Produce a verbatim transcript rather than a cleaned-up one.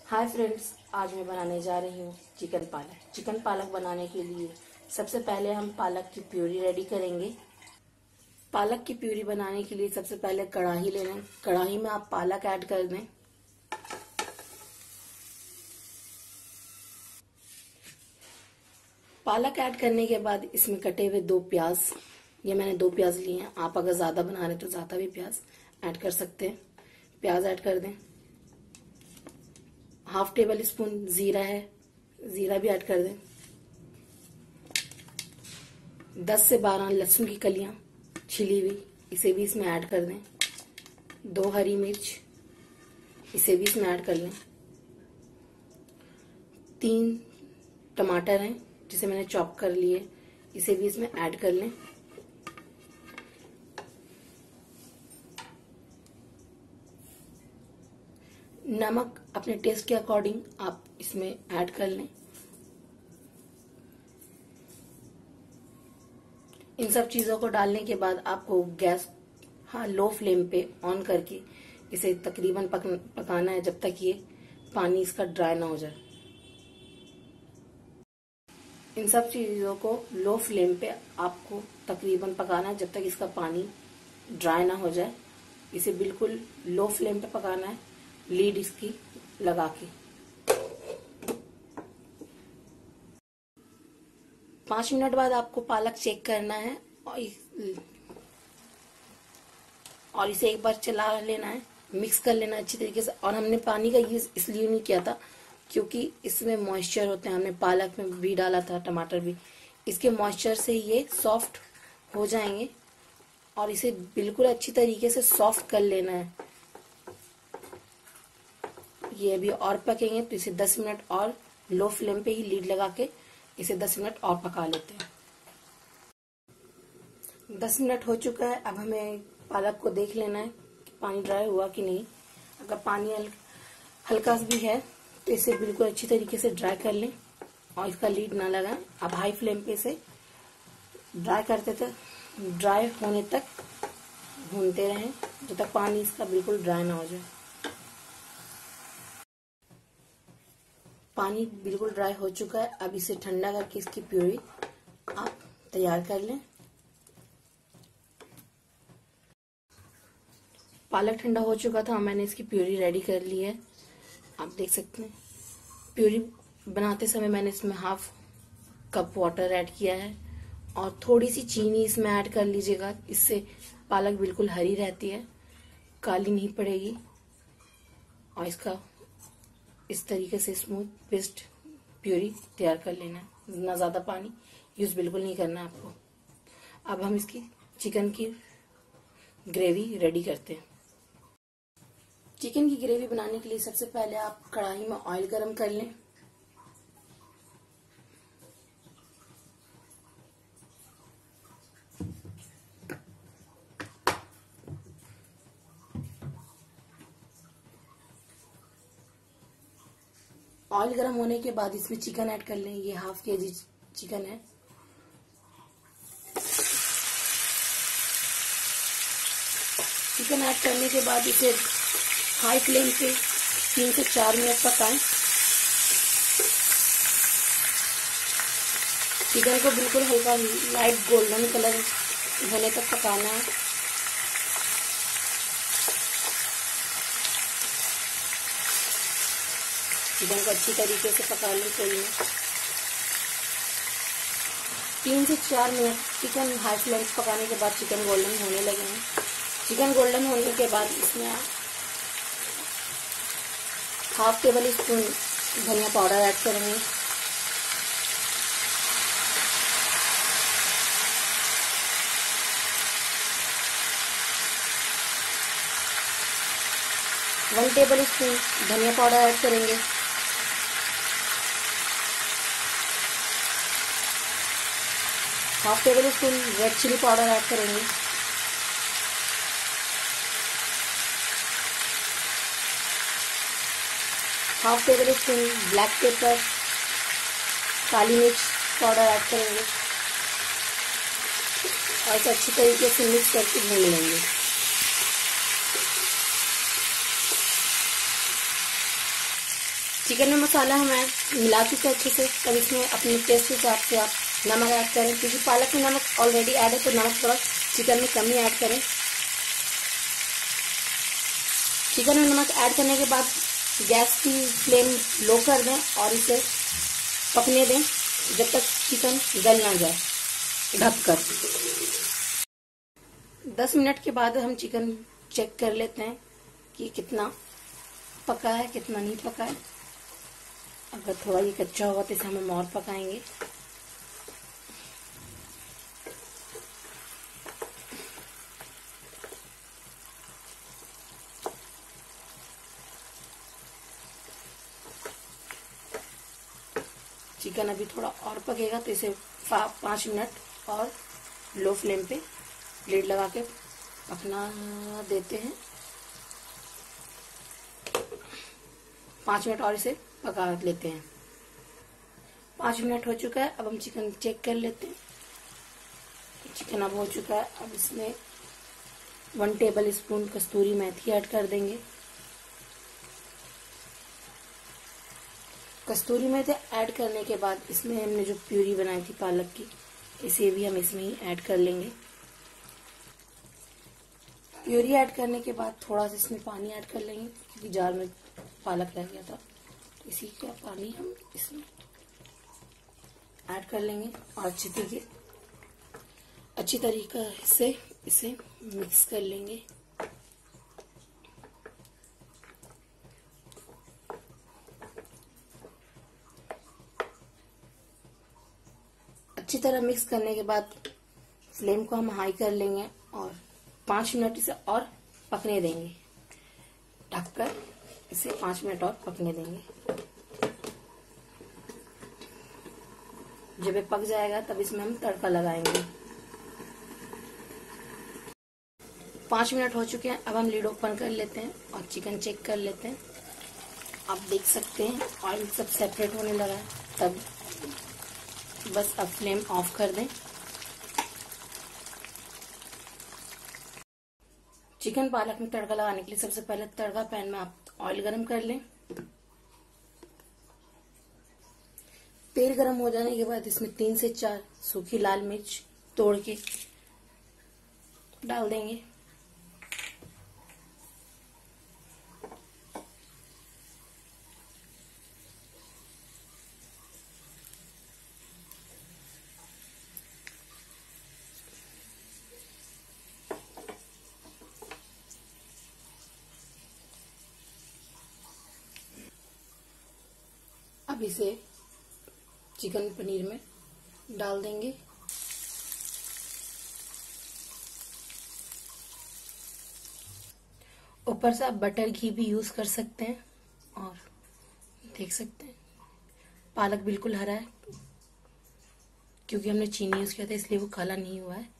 Hi friends, आज मैं बनाने जा रही हूँ चिकन पालक। चिकन पालक बनाने के लिए सबसे पहले हम पालक की प्यूरी रेडी करेंगे। पालक की प्यूरी बनाने के लिए सबसे पहले कढ़ाई ले लें। कढ़ाई में आप पालक ऐड कर दें। पालक ऐड करने के बाद इसमें कटे हुए दो प्याज, ये मैंने दो प्याज लिए हैं। आप अगर ज्यादा बना रहे तो ज्यादा भी प्याज ऐड कर सकते हैं। प्याज ऐड कर दें। हाफ टेबल स्पून जीरा है, जीरा भी ऐड कर दें। दस से बारह लहसुन की कलियां छिली हुई, इसे भी इसमें ऐड कर दें। दो हरी मिर्च, इसे भी इसमें ऐड कर लें। तीन टमाटर हैं जिसे मैंने चॉप कर लिए, इसे भी इसमें ऐड कर लें। नमक अपने टेस्ट के अकॉर्डिंग आप इसमें ऐड कर लें। इन सब चीजों को डालने के बाद आपको गैस हाँ लो फ्लेम पे ऑन करके इसे तकरीबन पक, पकाना है जब तक ये पानी इसका ड्राई ना हो जाए। इन सब चीजों को लो फ्लेम पे आपको तकरीबन पकाना है जब तक इसका पानी ड्राई ना हो जाए। इसे बिल्कुल लो फ्लेम पे पकाना है, लीड इसकी लगा के। पांच मिनट बाद आपको पालक चेक करना है और, इस, और इसे एक बार चला लेना है, मिक्स कर लेना अच्छी तरीके से। और हमने पानी का यूज इसलिए नहीं किया था क्योंकि इसमें मॉइस्चर होते हैं, हमने पालक में भी डाला था, टमाटर भी। इसके मॉइस्चर से ये सॉफ्ट हो जाएंगे और इसे बिल्कुल अच्छी तरीके से सॉफ्ट कर लेना है। ये अभी और पकेंगे तो इसे दस मिनट और लो फ्लेम पे ही लीड लगा के इसे दस मिनट और पका लेते हैं। दस मिनट हो चुका है। अब हमें पालक को देख लेना है कि पानी ड्राई हुआ कि नहीं। अगर पानी हल, हल्का भी है तो इसे बिल्कुल अच्छी तरीके से ड्राई कर लें और इसका लीड ना लगाएं। अब हाई फ्लेम पे इसे ड्राई करते तक ड्राई होने तक भूनते रहें जब तक पानी इसका बिल्कुल ड्राई ना हो जाए। पानी बिल्कुल ड्राई हो चुका है। अब इसे ठंडा करके इसकी प्यूरी आप तैयार कर लें। पालक ठंडा हो चुका था, मैंने इसकी प्यूरी रेडी कर ली है। आप देख सकते हैं प्यूरी बनाते समय मैंने इसमें हाफ कप वाटर ऐड किया है और थोड़ी सी चीनी इसमें ऐड कर लीजिएगा। इससे पालक बिल्कुल हरी रहती है, काली नहीं पड़ेगी। और इसका इस तरीके से स्मूथ पेस्ट प्यूरी तैयार कर लेना है। ना ज्यादा पानी यूज बिल्कुल नहीं करना है आपको। अब हम इसकी चिकन की ग्रेवी रेडी करते हैं। चिकन की ग्रेवी बनाने के लिए सबसे पहले आप कढ़ाई में ऑयल गरम कर लें। ऑयल गरम होने के बाद इसमें चिकन ऐड कर लें। ये हाफ के जी चिकन है। चिकन ऐड करने के बाद इसे हाई फ्लेम पे तीन से चार मिनट पकाएं। चिकन को बिल्कुल हल्का लाइट गोल्डन कलर होने तक पकाना है। चिकन को अच्छी तरीके से पका लें तेल में। तीन से चार मिनट चिकन हाई फ्लेम पे पकाने के बाद चिकन गोल्डन होने लगे हैं। चिकन गोल्डन होने के बाद इसमें हाफ टेबल स्पून धनिया पाउडर ऐड करेंगे। वन टेबल स्पून धनिया पाउडर ऐड करेंगे। Half tablespoon red chilli powder add करेंगे। Half tablespoon black pepper काली मिर्च पाउडर ऐड करेंगे और इसे अच्छी तरीके से मिक्स करके भून लेंगे। चिकन में मसाला हम ऐड मिला चुके हैं अच्छे से। तब इसमें अपने टेस्ट के हिसाब से आप नमक ऐड करें, क्योंकि पालक में नमक ऑलरेडी ऐड है, तो नमक थोड़ा चिकन में कम ही ऐड करें। चिकन में नमक ऐड करने के बाद गैस की फ्लेम लो कर दें और इसे पकने दें जब तक चिकन गल ना जाए, ढककर। दस मिनट के बाद हम चिकन चेक कर लेते हैं कि कितना पका है, कितना नहीं पका है। अगर थोड़ा ये कच्चा होगा तो इसे हम और पकाएंगे। चिकन अभी थोड़ा और पकेगा तो इसे पाँच मिनट और लो फ्लेम पे लिड लगा के पकना देते हैं। पाँच मिनट और इसे पका लेते हैं। पाँच मिनट हो चुका है। अब हम चिकन चेक कर लेते हैं। चिकन अब हो चुका है। अब इसमें वन टेबल स्पून कस्तूरी मेथी ऐड कर देंगे। कस्तूरी मेथी ऐड करने के बाद इसमें हमने जो प्यूरी बनाई थी पालक की, इसे भी हम इसमें ही ऐड कर लेंगे। प्यूरी ऐड करने के बाद थोड़ा सा इसमें पानी ऐड कर लेंगे, क्योंकि जार में पालक रह गया था, तो इसी का पानी हम इसमें ऐड कर लेंगे और अच्छी तरीके अच्छी तरीके से इसे मिक्स कर लेंगे। अच्छी तरह मिक्स करने के बाद फ्लेम को हम हाई कर लेंगे और पाँच मिनट इसे और पकने देंगे। ढककर इसे पाँच मिनट और पकने देंगे। जब ये पक जाएगा तब इसमें हम तड़का लगाएंगे। पाँच मिनट हो चुके हैं। अब हम लीड ओपन कर लेते हैं और चिकन चेक कर लेते हैं। आप देख सकते हैं ऑयल सब सेपरेट होने लगा है। तब बस अब फ्लेम ऑफ कर दें। चिकन पालक में तड़का लगाने के लिए सबसे पहले तड़का पैन में आप ऑयल गरम कर लें। तेल गरम हो जाने के बाद इसमें तीन से चार सूखी लाल मिर्च तोड़ के डाल देंगे। अब इसे चिकन पनीर में डाल देंगे। ऊपर से आप बटर घी भी यूज कर सकते हैं। और देख सकते हैं पालक बिल्कुल हरा है, क्योंकि हमने चीनी यूज किया था इसलिए वो काला नहीं हुआ है।